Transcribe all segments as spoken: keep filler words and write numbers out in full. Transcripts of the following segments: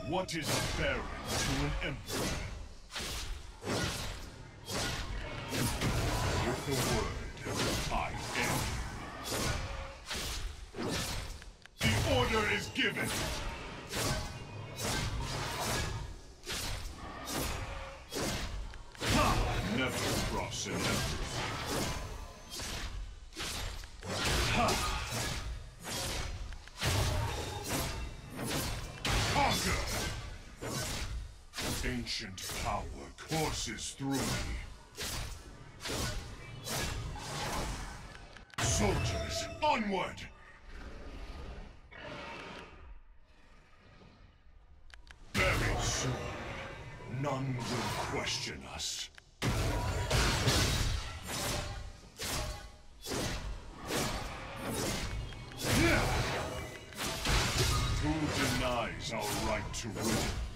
What is a baron to an emperor? With the word, I am. The order is given! Ha! Never cross an emperor. Ha! Ancient power courses through me. Soldiers, onward! Very soon, none will question us. Who denies our right to rule?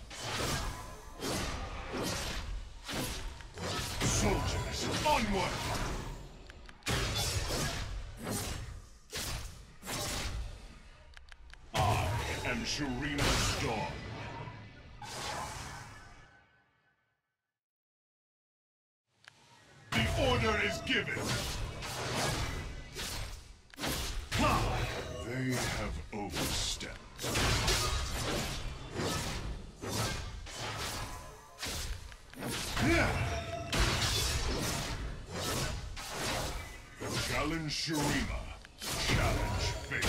Soldiers, onward! I am Shurima Storm. The order is given! Ha! They have overstepped. Challenge Shurima. Challenge fate.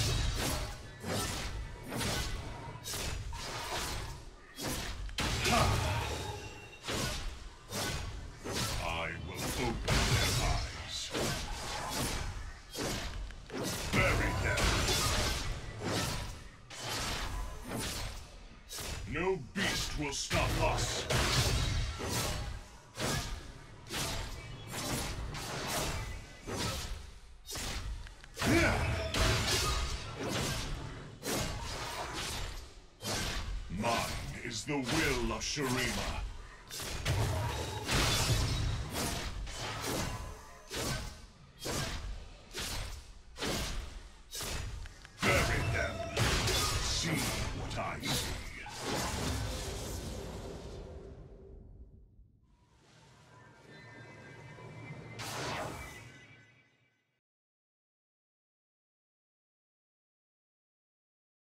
Ha! I will open their eyes. Bury them. No beast will stop us. Mine is the will of Shurima.